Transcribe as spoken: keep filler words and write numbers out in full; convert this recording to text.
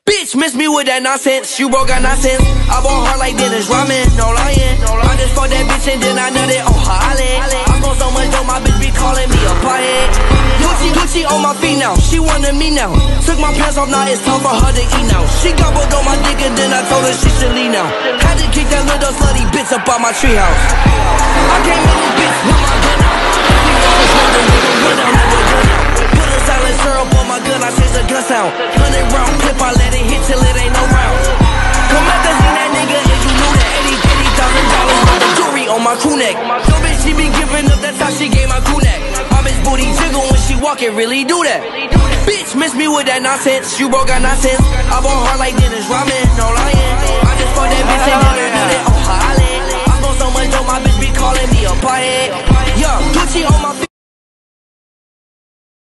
Bitch, miss me with that nonsense. You broke, got nonsense. I ball hard like Dennis Rodman, no lying. I just fucked that bitch and then I nutted on her island. I smoke so much dope, my bitch be calling me a pothead. Gucci, Gucci on my feet now. She wanted me now. Took my pants off, now it's time for her to eat now. She gobbled on my dick and then I told her she should leave now. Had to kick that little slutty bitch up out my treehouse. I came in this bitch with my gun out. Run out, nigga, run out. Put a silencer up on my gun, I changed the gun sound. Hundred round clip, I let it hit till it ain't no round. Come back to see that nigga if you knew that. Eighty, eighty thousand dollars worth of jewelry on my crew neck. So bitch, she be giving up, that's how she gave my crew neck. My bitch booty jiggle when she walk, it really do that. Bitch, miss me with that nonsense. You broke, got nonsense. I ball hard like Dennis Rodman, no lying. I just fucked that bitch and then I nutted on her island. I smoke so much dope, my bitch be calling me a pothead. Yeah, Gucci on my feet.